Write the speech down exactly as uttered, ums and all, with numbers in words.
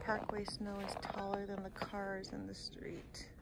parkway snow is taller than the cars in the street.